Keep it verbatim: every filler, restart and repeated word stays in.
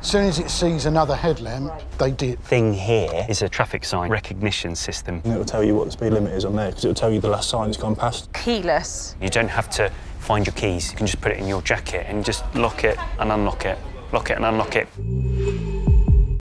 As soon as it sees another headlamp, they dip. Thing here is a traffic sign recognition system. And it'll tell you what the speed limit is on there, because it'll tell you the last sign it's gone past. Keyless. You don't have to find your keys. You can just put it in your jacket and just lock it and unlock it, lock it and unlock it.